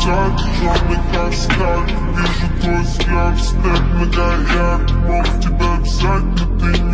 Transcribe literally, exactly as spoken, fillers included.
взгляд, черный как сталь. Вижу твой взгляд, степ на гаяк. Мог тебя взять, но ты